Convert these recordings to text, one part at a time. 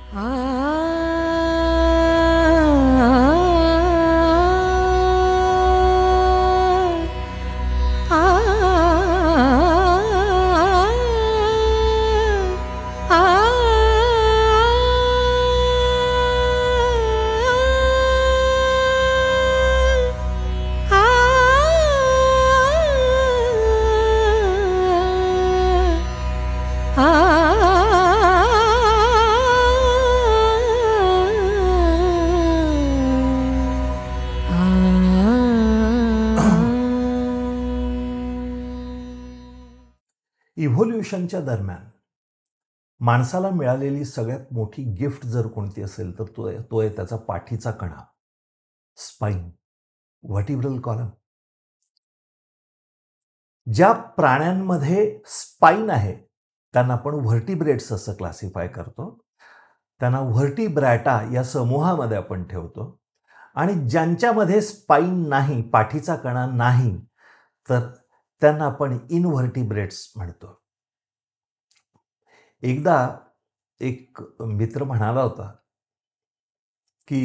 इव्होल्युशनच्या दरम्यान माणसाला मिळालेली सगळ्यात मोठी गिफ्ट जर कोणती असेल तर तो आहे त्याचा पाठीचा कणा, स्पाईन, व्हर्टिब्रल कॉलम. ज्या प्राण्यांमध्ये स्पाईन आहे त्यांना आपण व्हर्टिब्रेट्स असं क्लासिफाय करतो, त्यांना व्हर्टिब्रॅटा या समूहामध्ये आपण ठेवतो. आणि ज्यांच्यामध्ये स्पाईन नाही, पाठीचा कणा नाही, तर त्यांना आपण इनव्हर्टिब्रेट्स म्हणतो. एकदा एक मित्र म्हणाला होता की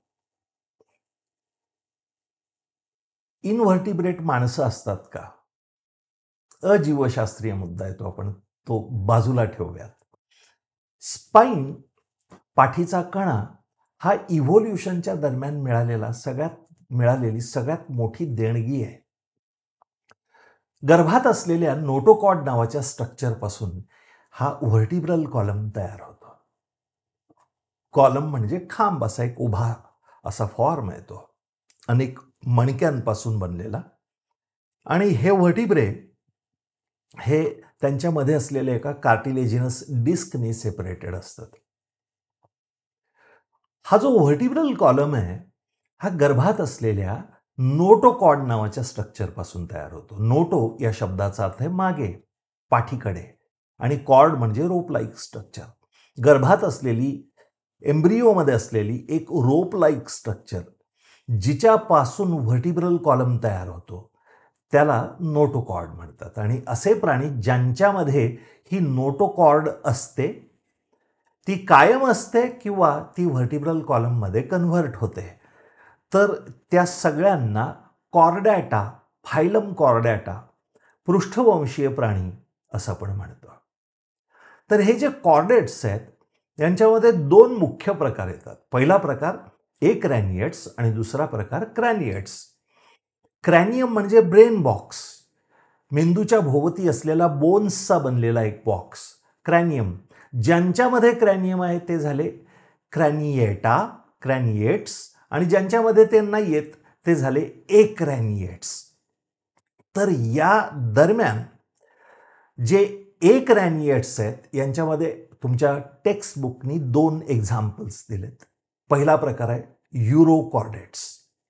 इनव्हर्टिब्रेट माणसं असतात का? अजीवशास्त्रीय मुद्दा आहे तो, आपण तो बाजूला ठेवूयात. स्पाईन, पाठीचा कणा हा इव्होल्युशनच्या दरम्यान मिळालेली सगळ्यात मोठी देणगी आहे. गर्भात असलेल्या नोटोकॉर्ड नावाच्या स्ट्रक्चरपासून हा व्हर्टिब्रल कॉलम तयार होतो. कॉलम म्हणजे खांब, असा एक उभा असा फॉर्म आहे तो, अनेक मणक्यांपासून बनलेला. आणि हे व्हर्टिब्रे हे त्यांच्यामध्ये असलेल्या एका कार्टिलेजिनस डिस्कने सेपरेटेड असतात. हा जो व्हर्टिब्रल कॉलम आहे हा गर्भात असलेल्या नोटोकॉर्ड नावाच्या स्ट्रक्चरपासून तयार होतो. नोटो या शब्दाचा अर्थ आहे मागे, पाठीकडे, आणि कॉर्ड म्हणजे रोप लाईक स्ट्रक्चर. गर्भात असलेली, एम्ब्रिओमध्ये असलेली एक रोप लाईक स्ट्रक्चर जिच्यापासून व्हर्टिब्रल कॉलम तयार होतो त्याला नोटोकॉर्ड म्हणतात. आणि असे प्राणी ज्यांच्यामध्ये ही नोटोकॉर्ड असते, ती कायम असते किंवा ती व्हर्टिब्रल कॉलममध्ये कन्व्हर्ट होते, तर त्या सगळ्यांना कॉर्डॅटा, फायलम कॉर्डॅटा, पृष्ठवंशीय प्राणी असं आपण म्हणतो. तर हे जे कॉर्डेट्स आहेत यांच्यामध्ये दोन मुख्य प्रकार येतात. पहिला प्रकार एक्रॅनिएट्स आणि दुसरा प्रकार क्रॅनिएट्स. क्रॅनियम म्हणजे ब्रेन बॉक्स, मेंदूच्या भोवती असलेला बोन्सचा बनलेला एक बॉक्स, क्रॅनियम. ज्यांच्यामध्ये क्रॅनियम आहे ते झाले क्रॅनिएटा, क्रॅनिएट्स, आणि ज्यांच्यामध्ये ते नाही आहेत ते झाले एक्रॅनिएट्स. तर या दरम्यान जे एक्रॅनिएट्स आहेत यांच्यामध्ये तुमच्या टेक्स्टबुकनी दोन एक्झाम्पल्स दिलेत. पहिला प्रकार आहे युरोकॉर्डेट्स.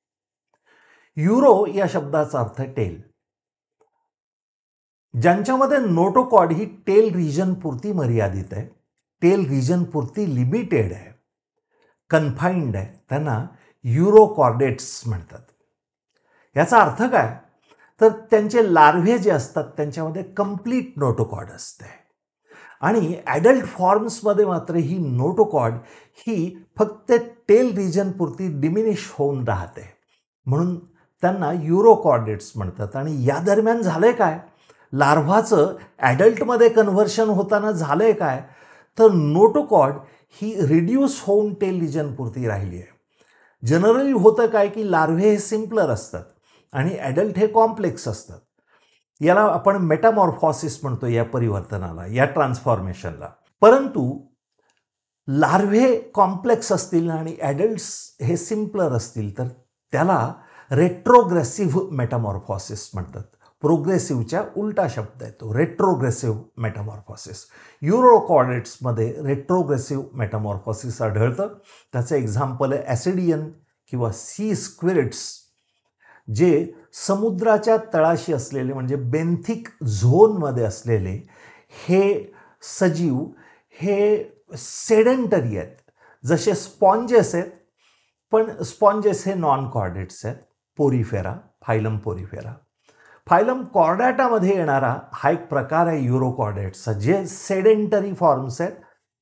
युरो या शब्दाचा अर्थ टेल. ज्यांच्यामध्ये नोटोकॉर्ड ही टेल रिजन पुरती मर्यादित आहे, टेल रिजन पुरती लिमिटेड आहे, कन्फाइंड आहे, त्यांना युरोकॉर्डेट्स म्हणतात. याचा अर्थ काय? तर त्यांचे लार्व्हे जे असतात त्यांच्यामध्ये कंप्लीट नोटोकॉर्ड असते. आणि ॲडल्ट फॉर्म्समध्ये मात्र ही नोटोकॉर्ड ही फक्त टेल रिजन पुरती डिमिनिश होऊन राहते, म्हणून त्यांना युरोकॉर्डेट्स म्हणतात. आणि या दरम्यान झालंय काय? लार्व्हाचं ॲडल्टमध्ये कन्व्हर्शन होताना झालंय काय? तर नोटोकॉर्ड ही रिड्यूस होऊन टेल रिजन पुरती राहिली आहे. जनरली होतं काय की लार्व्हे हे सिम्पलर असतात आणि ॲडल्ट हे कॉम्प्लेक्स असतात. याला आपण मेटामॉर्फॉसिस म्हणतो, या परिवर्तनाला, या ट्रान्सफॉर्मेशनला. परंतु लार्व्हे कॉम्प्लेक्स असतील आणि ॲडल्ट्स हे सिम्पलर असतील तर त्याला रेट्रोग्रेसिव्ह मेटामॉर्फॉसिस म्हणतात. प्रोग्रेसिव्हच्या उलटा शब्द आहे तो, रेट्रोग्रेसिव्ह मेटामॉर्फॉसिस. युरोकॉर्डेट्समध्ये रेट्रोग्रेसिव्ह मेटामॉर्फॉसिस आढळतं. त्याचं एक्झाम्पल आहे ॲसिडियन किंवा सी स्क्विरिट्स, जे समुद्राच्या तळाशी असलेले म्हणजे बेंथिक झोनमध्ये असलेले हे सजीव हे सेडेंटरी आहेत. जसे स्पॉन्जेस आहेत, पण स्पॉन्जेस हे नॉन कॉर्डेट्स आहेत. Porifera, phylum porifera. फायलम कॉर्डॅटामध्ये येणारा हा एक प्रकार आहे युरोकॉर्डेट्सचा, जे सेडेंटरी फॉर्म्स आहेत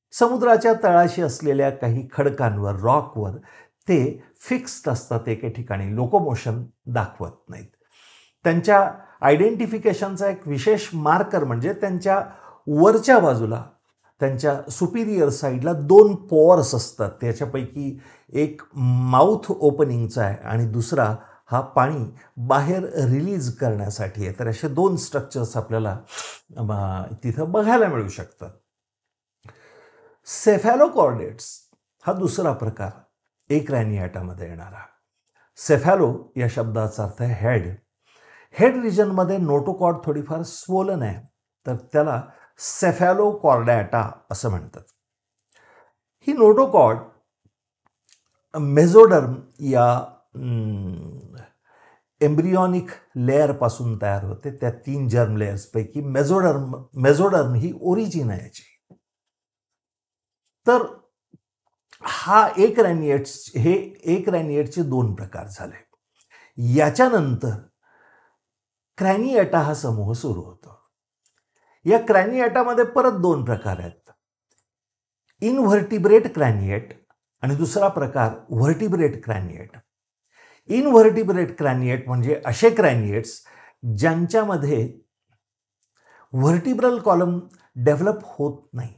समुद्राच्या तळाशी असलेल्या काही खडकांवर, रॉकवर ते फिक्स्ड असतात एके ठिकाणी, लोकोमोशन दाखवत नाहीत. त्यांच्या आयडेंटिफिकेशनचा एक विशेष मार्कर म्हणजे त्यांच्या वरच्या बाजूला, त्यांच्या सुपिरियर साईडला 2 पोअर्स असतात. त्याच्यापैकी एक माउथ ओपनिंगचा आहे आणि दुसरा हा पाणी बाहेर रिलीज करण्यासाठी आहे. तर असे 2 स्ट्रक्चर्स आपल्याला तिथं बघायला मिळू शकतात. सेफॅलोकॉर्डेट्स हा दुसरा प्रकार एक्रॅनियाटामध्ये येणारा. सेफॅलो या शब्दाचा अर्थ आहे हेड. हेड रिजनमध्ये नोटोकॉर्ड थोडीफार स्वोलन आहे, तर त्याला सेफॅलोकॉर्डॅटा असं म्हणतात. ही नोटोकॉर्ड मेझोडर्म या एम्ब्रियॉनिक लेअरपासून तयार होते. त्या 3 जर्म लेयर्सपैकी मेझोडर्म ही ओरिजिन आहे याची. तर हा एक्रॅनिएटचे 2 प्रकार झाले. याच्यानंतर क्रॅनिएटा हा समूह सुरू होतो. या क्रॅनिएटामध्ये परत 2 प्रकार आहेत. इनव्हर्टिब्रेट क्रॅनिएट आणि दुसरा प्रकार व्हर्टिब्रेट क्रॅनिएट. इनव्हर्टिब्रेट क्रॅनिएट म्हणजे असे क्रॅनिएट्स ज्यांच्यामध्ये व्हर्टिब्रल कॉलम डेव्हलप होत नाही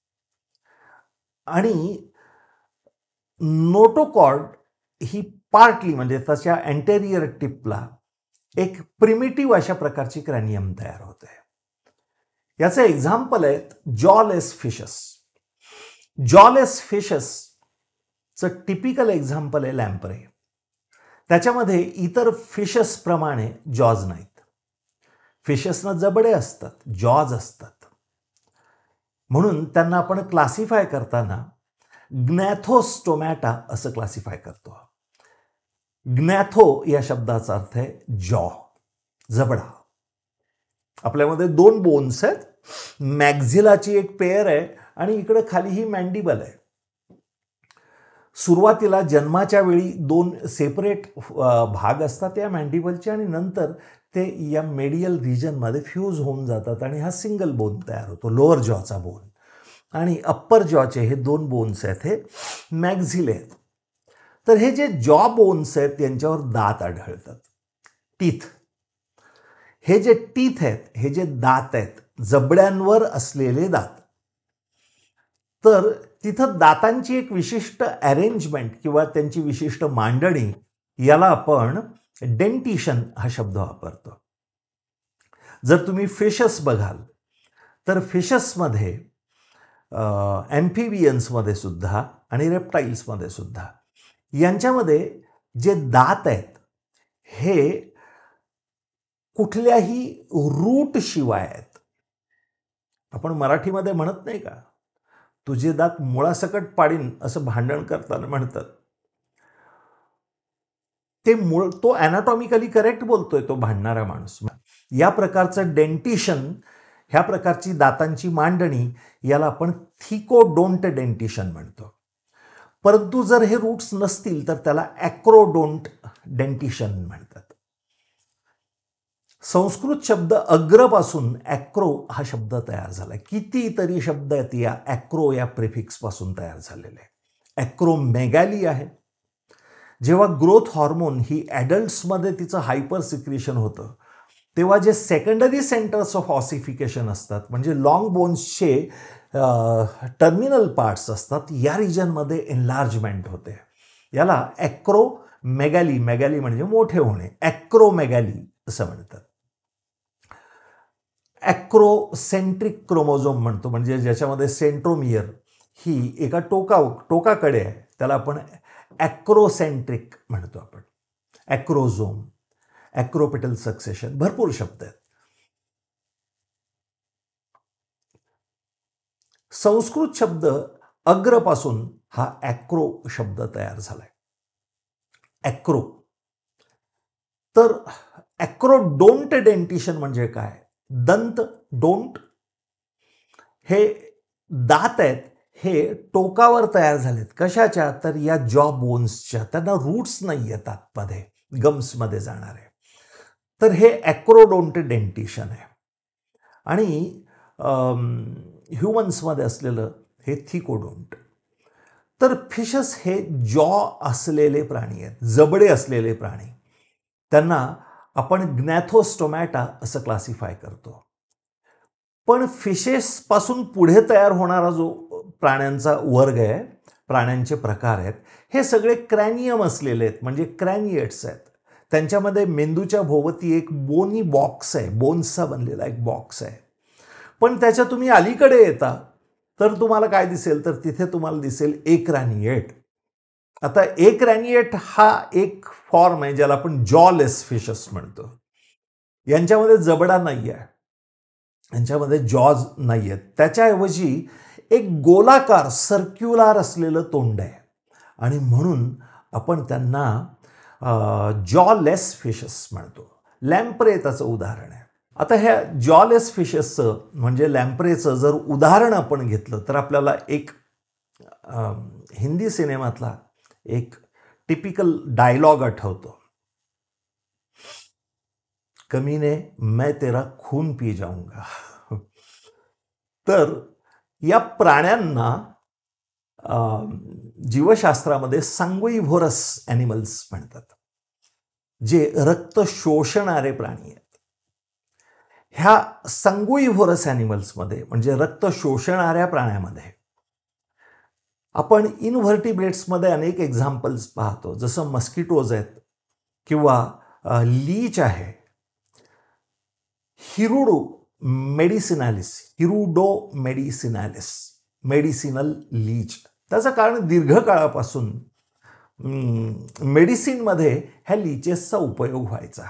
आणि नोटोकॉर्ड ही पार्टली म्हणजे त्याच्या अँटेरियर टिपला एक प्रिमिटिव्ह अशा प्रकारची क्रॅनियम तयार होते. याचे एक्झाम्पल आहेत जॉलेस फिशस. जॉलेस फिशसचं टिपिकल एक्झाम्पल आहे लॅम्प्रे. त्याच्यामध्ये इतर फिशसप्रमाणे जॉज नाहीत. फिशसना जबडे असतात, जॉज असतात. म्हणून त्यांना आपण क्लासिफाय करताना ग्नॅथोस्टोमॅटा असं क्लासिफाय करतो. ग्नॅथो या शब्दाचा अर्थ आहे जॉ, जबडा. आपल्यामध्ये 2 बोन्स आहेत. मॅक्झिलाची एक पेयर आहे आणि इकडे खाली ही मॅन्डिबल आहे. सुरुवातीला जन्माच्या वेळी 2 सेपरेट भाग असतात या मॅन्डिबलचे आणि नंतर ते या मेडियल रिजनमध्ये फ्यूज होऊन जातात आणि हा सिंगल बोन तयार होतो, लोअर जॉचा बोन. आणि अप्पर जॉचे हे 2 बोन्स आहेत, हे मॅक्झिले आहेत. तर हे जे जॉ बोन्स आहेत यांच्यावर दात आढळतात, टीथ. हे जे टीथ आहेत, हे जे दात आहेत, जबड्यांवर असलेले दात. तर तिथं दातांची एक विशिष्ट अरेंजमेंट किंवा त्यांची विशिष्ट मांडणी, याला आपण डेंटिशन हा शब्द वापरतो. जर तुम्ही फिशस बघाल तर फिशसमध्ये ॲम्फिबियन्समध्ये सुद्धा आणि रेप्टाईल्समध्ये सुद्धा यांच्यामध्ये जे दात आहेत हे कुठल्याही रूट शिवाय आहेत. आपण मराठीमध्ये म्हणत नाही का, तुझे दात मुळासकट पाडीन असं भांडण करताना म्हणतात. ते मूळ, तो ॲनाटॉमिकली करेक्ट बोलतोय तो भांडणारा माणूस. या प्रकारचं डेंटिशन, ह्या प्रकारची दातांची मांडणी, याला आपण थिकोडोंट डेंटिशन म्हणतो. परंतु जर हे रूट्स नसतील तर त्याला ॲक्रोडोंट डेंटिशन म्हणतात. संस्कृत शब्द अग्रपासून ॲक्रो हा शब्द तयार झाला. कितीतरी शब्द आहेत या ॲक्रो या प्रिफिक्सपासून तयार झालेले. ॲक्रोमेगॅली आहे. जेव्हा ग्रोथ हॉर्मोन ही ॲडल्ट्समध्ये तिचं हायपर सिक्रेशन होतं तेव्हा जे सेकंडरी सेंटर्स ऑफ ऑसिफिकेशन असतात, म्हणजे लॉंग बोन्सचे टर्मिनल पार्ट्स असतात, या रिजनमध्ये एनलार्जमेंट होते. याला ॲक्रोमेगॅली, मेगॅली म्हणजे मोठे होणे, ॲक्रोमेगॅली असं म्हणतात. ॲक्रोसेंट्रिक क्रोमोझोम म्हणतो, म्हणजे ज्याच्यामध्ये सेंट्रोमियर ही एका टोकाकडे आहे, त्याला आपण ॲक्रोसेंट्रिक म्हणतो. आपण ॲक्रोझोम, ॲक्रोपेटल सक्सेशन, भरपूर शब्द आहेत. संस्कृत शब्द अग्रपासून हा ॲक्रो शब्द तयार झालाय. ॲक्रो. तर ॲक्रोडोंट डेंटिशन म्हणजे काय? दंत, डोंट, हे दात आहेत, हे टोकावर तयार झालेत. कशाच्या? तर या जॉ बोन्सच्या. त्यांना रूट्स नाही आहेत आतमध्ये, गम्समध्ये जाणारे. तर हे ॲक्रोडोंट डेंटिशन आहे. आणि ह्युमन्समध्ये असलेलं हे थिकोडोंट. तर फिशस हे जॉ असलेले प्राणी आहेत, जबडे असलेले प्राणी. त्यांना आपण ग्नॅथोस्टोमॅटा असं क्लासिफाय करतो. पण फिशेसपासून पुढे तयार होणारा जो प्राण्यांचा वर्ग आहे, प्राण्यांचे प्रकार आहेत, हे सगळे क्रॅनियम असलेले आहेत, म्हणजे क्रॅनिएट्स आहेत. त्यांच्यामध्ये मेंदूच्या भोवती एक बोनी बॉक्स आहे, बोन्सचा बनलेला एक बॉक्स आहे. पण त्याच्या तुम्ही अलीकडे येता तर तुम्हाला काय दिसेल, तर तिथे तुम्हाला दिसेल एक्रॅनिएट. आता एक्रॅनिएट हा एक फॉर्म आहे ज्याला आपण जॉलेस फिशस म्हणतो. यांच्यामध्ये जबडा नाही आहे, यांच्यामध्ये जॉज नाही आहेत. त्याच्याऐवजी एक गोलाकार सर्क्युलर असलेलं तोंड आहे आणि म्हणून आपण त्यांना जॉलेस फिशस म्हणतो. लॅम्प्रे त्याचं उदाहरण आहे. आता ह्या जॉलेस फिशसचं म्हणजे लॅम्प्रेचं जर उदाहरण आपण घेतलं तर आपल्याला एक हिंदी सिनेमातला एक टिपिकल डायलॉग आठवतो, कमीने मैं तेरा खून पी जाऊंगा. तर या प्राण्यांना जीवशास्त्रामध्ये सांगुइव्होरस ॲनिमल्स म्हणतात, जे रक्त शोषणारे प्राणी आहेत. ह्या सांगुइव्होरस ॲनिमल्समध्ये म्हणजे रक्त शोषणाऱ्या प्राण्यामध्ये आपण इनव्हर्टिब्रेट्समध्ये अनेक एक्झाम्पल्स पाहतो, जसं मस्किटोज आहेत किंवा लीच आहे, हिरुडो मेडिसिनालिस, मेडिसिनल लीच. त्याचं कारण दीर्घकाळापासून मेडिसिनमध्ये ह्या लीचेसचा उपयोग व्हायचा.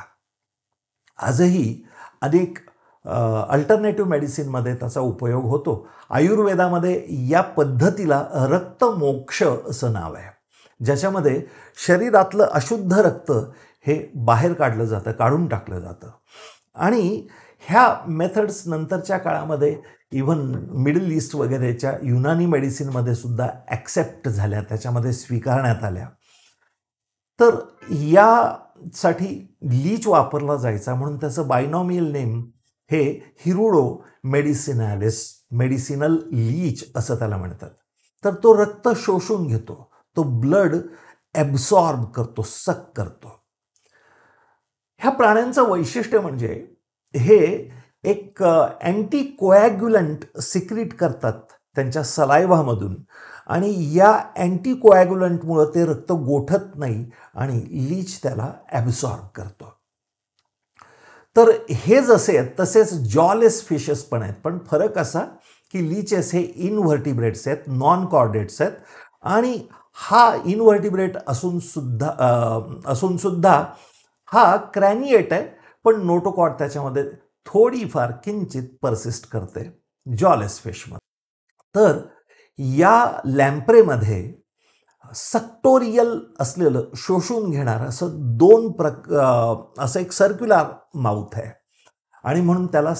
आजही अनेक अल्टरनेटिव्ह मेडिसिनमध्ये त्याचा उपयोग होतो. आयुर्वेदामध्ये या पद्धतीला रक्तमोक्ष असं नाव आहे, ज्याच्यामध्ये शरीरातलं अशुद्ध रक्त हे बाहेर काढलं जातं, काढून टाकलं जातं. आणि ह्या मेथड्स नंतरच्या काळामध्ये इव्हन मिडल ईस्ट वगैरेच्या युनानी मेडिसिनमध्ये सुद्धा ॲक्सेप्ट झाल्या, त्याच्यामध्ये स्वीकारण्यात आल्या. तर यासाठी लीच वापरला जायचा, म्हणून त्याचं बायनॉमियल नेम हे हिरुडो मेडिसिनल लीच असं त्याला म्हणतात. तर तो रक्त शोषून घेतो, तो ब्लड ॲब्सॉर्ब करतो, सक करतो. ह्या प्राण्यांचं वैशिष्ट्य म्हणजे हे एक अँटीकोॲग्युलंट सिक्रीट करतात त्यांच्या सलायव्हामधून आणि या अँटीकोॲग्युलंटमुळं ते रक्त गोठत नाही आणि लीच त्याला ॲब्सॉर्ब करतो. तर हे जसे आहेत तसेच जॉलेस फिशेस पण आहेत, पण फरक असा की लीचेस हे इनव्हर्टिब्रेट्स आहेत, नॉन कॉर्डेट्स आहेत आणि हा इनव्हर्टिब्रेट असून सुद्धा हा क्रॅनिएट आहे, पण नोटोकॉर्ड त्याच्यामध्ये थोडीफार किंचित परसिस्ट करते जॉलेस फिशमध्ये. तर या लॅम्प्रेमध्ये सक्टोरियल असलेलं शोषून घेणारं असं एक सर्क्युलर माउथ आहे आणि म्हणून त्याला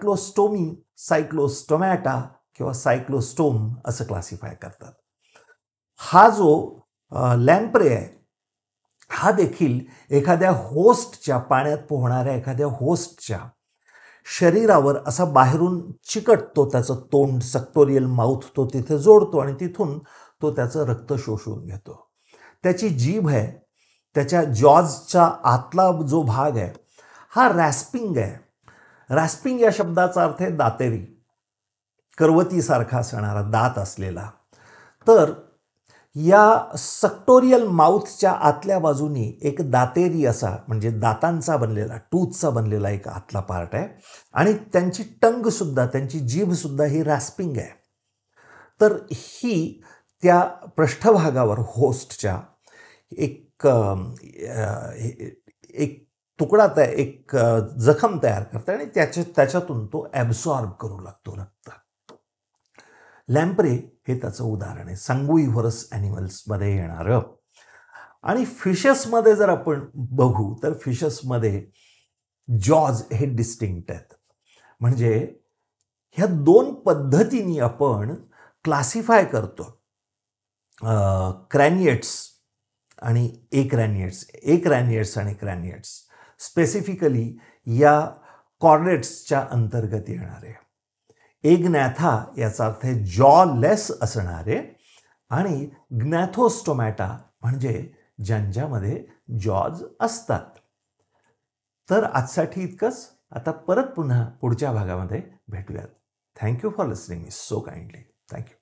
सायक्लोस्टोमॅटा किंवा सायक्लोस्टोम असं क्लासिफाय करतात. हा जो लॅम्प्रे आहे हा देखील एखाद्या होस्टच्या, पाण्यात पोहणाऱ्या एखाद्या होस्टच्या शरीरावर असा बाहेरून चिकटतो, त्याचं तोंड सक्टोरियल माउथ तो तिथे जोडतो आणि तिथून तो त्याचं रक्त शोषून घेतो. त्याची जीभ आहे, त्याच्या जॉजचा आतला जो भाग आहे हा रॅस्पिंग आहे. रॅस्पिंग या शब्दाचा अर्थ आहे दातेरी, करवतीसारखा असणारा दात असलेला. तर या सक्टोरियल माउथच्या आतल्या बाजूनी एक दातेरी असा म्हणजे दातांचा बनलेला, टूथचा बनलेला एक आतला पार्ट आहे आणि त्यांची टंगसुद्धा, त्यांची जीभसुद्धा ही रॅस्पिंग आहे. तर ही त्या पृष्ठभागावर होस्टच्या एक तुकडा एक जखम तयार करते आणि त्याच्यातून तो ॲब्सॉर्ब करू लागतो रक्त. लॅम्प्रे हे त्याचं उदाहरण आहे सांगुइव्होरस ॲनिमल्समध्ये येणारं. आणि फिशसमध्ये जर आपण बघू तर फिशसमध्ये जॉज हे डिस्टिंक्ट आहेत. म्हणजे ह्या दोन पद्धतीने आपण क्लासिफाय करतो क्रॅनिएट्स आणि एक्रॅनिएट्स आणि क्रॅनिएट्स स्पेसिफिकली या कॉर्डेट्सच्या अंतर्गत येणारे. एग्नॅथा याचा अर्थ आहे जॉलेस असणारे आणि ग्नॅथोस्टोमॅटा म्हणजे ज्यांच्यामध्ये जॉज असतात. तर आजसाठी इतकंच. आता परत पुन्हा पुढच्या भागामध्ये भेटूयात. Thank you for listening me so kindly. Thank you.